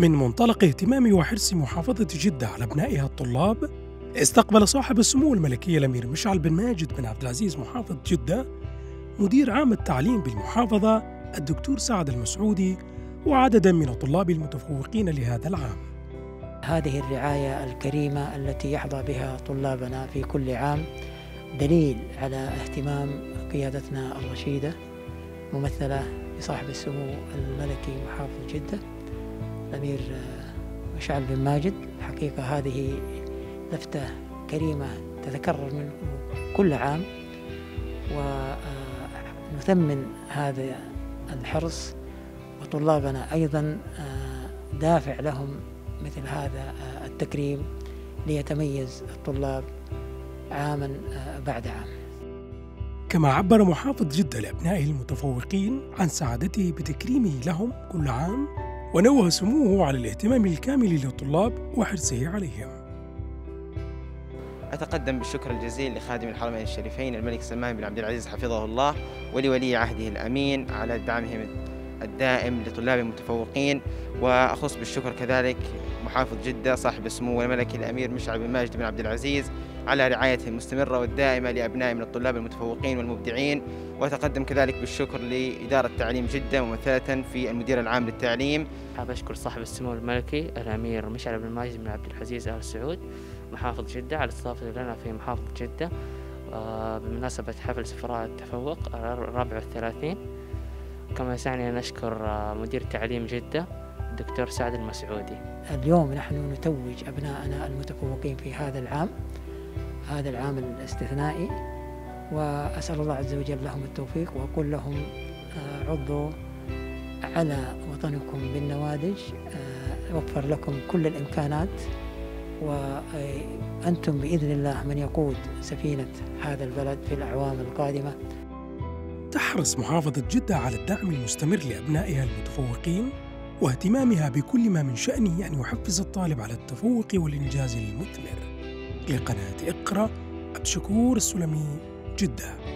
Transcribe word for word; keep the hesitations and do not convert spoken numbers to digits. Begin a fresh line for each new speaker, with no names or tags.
من منطلق اهتمام وحرص محافظة جدة على أبنائها الطلاب، استقبل صاحب السمو الملكي الأمير مشعل بن ماجد بن عبد العزيز محافظ جدة مدير عام التعليم بالمحافظة الدكتور سعد المسعودي وعددا من الطلاب المتفوقين لهذا العام.
هذه الرعاية الكريمة التي يحظى بها طلابنا في كل عام دليل على اهتمام قيادتنا الرشيدة ممثلة بصاحب السمو الملكي محافظ جدة الأمير مشعل بن ماجد. حقيقة هذه لفتة كريمة تتكرر من كل عام، ونثمن هذا الحرص، وطلابنا أيضا دافع لهم مثل هذا التكريم ليتميز الطلاب عاما بعد عام.
كما عبر محافظ جدة لأبنائه المتفوقين عن سعادته بتكريمه لهم كل عام، ونوه سموه على الاهتمام الكامل للطلاب وحرصه عليهم.
أتقدم بالشكر الجزيل لخادم الحرمين الشريفين الملك سلمان بن عبد العزيز حفظه الله ولولي عهده الأمين على دعمهم الدائم لطلاب المتفوقين، وأخص بالشكر كذلك محافظ جدة صاحب السمو الملكي الأمير مشعل بن ماجد بن عبد العزيز على رعايته المستمرة والدائمة لأبنائه من الطلاب المتفوقين والمبدعين. وأتقدم كذلك بالشكر لإدارة تعليم جدة ممثلة في المدير العام للتعليم.
حاب أشكر صاحب السمو الملكي الأمير مشعل بن ماجد بن عبد العزيز آل سعود محافظ جدة على استضافته لنا في محافظة جدة بمناسبة حفل سفراء التفوق الرابع والثلاثين. كما يسعني أن أشكر مدير تعليم جدة الدكتور سعد المسعودي.
اليوم نحن نتوج أبنائنا المتفوقين في هذا العام، هذا العام الاستثنائي، وأسأل الله عز وجل لهم التوفيق، وأقول لهم عضوا على وطنكم بالنوادج، وفر لكم كل الإمكانات، وأنتم بإذن الله من يقود سفينة هذا البلد في الأعوام القادمة.
تحرص محافظة جدة على الدعم المستمر لأبنائها المتفوقين واهتمامها بكل ما من شأنه أن يحفز الطالب على التفوق والإنجاز المثمر. لقناة اقرأ، عبد الشكور السلمي، جدة.